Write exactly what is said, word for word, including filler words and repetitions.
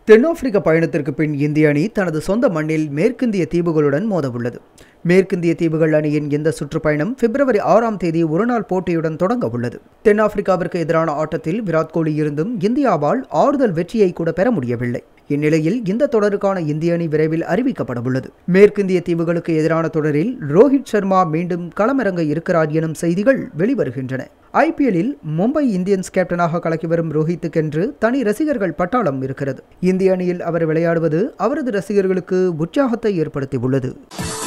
தென்னாப்பிரிக்க பயணத்திற்கு பின் இந்திய அணி தனது சொந்த மண்ணில் மேற்கிந்திய தீவுகளுடன் மோதவுள்ளது. மேற்கிந்திய தீவுகள் அணியின் இந்த சுற்றுப்பயணம் பிப்ரவரி ஆறாம் தேதி ஒருநாள் போட்டியுடன் தொடங்க உள்ளது. தென்னாப்பிரிக்காவிற்கு எதிரான ஆட்டத்தில் விராட் கோலி இருந்தும் இந்தியாவால் ஆறுதல் வெற்றியை கூட பெற முடியவில்லை. இந்நிலையில் இந்த தொடருக்கான இந்திய அணி விரைவில் அறிவிக்கப்பட உள்ளது. மேற்கிந்திய தீவுகளுக்கு எதிரான தொடரில் ரோஹித் சர்மா மீண்டும் களமிறங்க இருக்கிறார் எனும் செய்திகள் வெளிவருகின்றன. ஐபிஎல்லில் மும்பை இந்தியன்ஸ் கேப்டனாக கலக்கி வரும் ரோஹித்துக்கென்று தனி ரசிகர்கள் பட்டாளம் இருக்கிறது. இந்திய அணியில் அவர் விளையாடுவது அவரது ரசிகர்களுக்கு உற்சாகத்தை ஏற்படுத்தியுள்ளது.